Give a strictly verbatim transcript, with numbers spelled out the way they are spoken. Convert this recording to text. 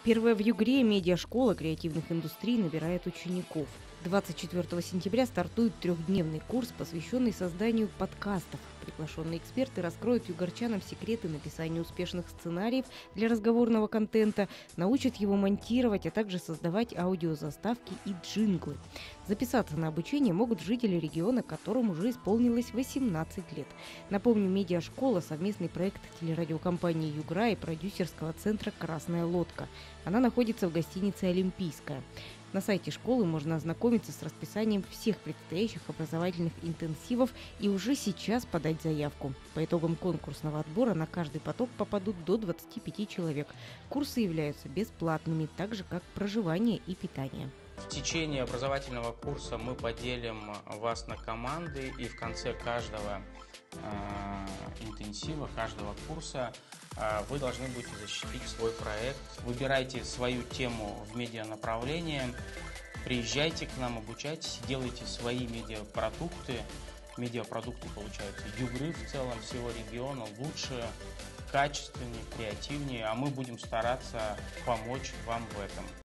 Первая в Югре медиашкола креативных индустрий набирает учеников. двадцать четвёртого сентября стартует трехдневный курс, посвященный созданию подкастов. Приглашенные эксперты раскроют югорчанам секреты написания успешных сценариев для разговорного контента, научат его монтировать, а также создавать аудиозаставки и джинглы. Записаться на обучение могут жители региона, которым уже исполнилось восемнадцать лет. Напомню, медиашкола – совместный проект телерадиокомпании «Югра» и продюсерского центра «Красная лодка». Она находится в гостинице «Олимпийская». На сайте школы можно ознакомиться с расписанием всех предстоящих образовательных интенсивов и уже сейчас подать заявку. По итогам конкурсного отбора на каждый поток попадут до двадцати пяти человек. Курсы являются бесплатными, так же как проживание и питание. В течение образовательного курса мы поделим вас на команды, и в конце каждого э, интенсива, каждого курса э, вы должны будете защитить свой проект. Выбирайте свою тему в медианаправлении, приезжайте к нам, обучайтесь, делайте свои медиапродукты. Медиапродукты получаются Югры в целом, всего региона лучше, качественнее, креативнее, а мы будем стараться помочь вам в этом.